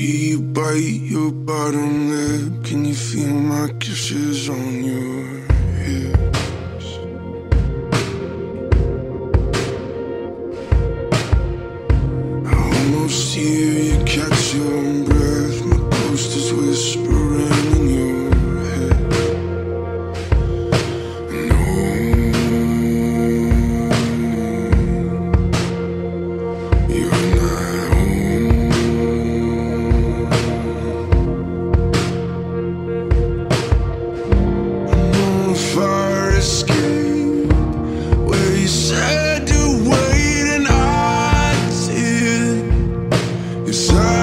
see you bite your bottom lip. Can you feel my kisses on your hips? I almost hear you catch your breath. My ghost is whispering in your head. No, you're not home. I'm on a fire escape where you said to wait and I did. 'Cause I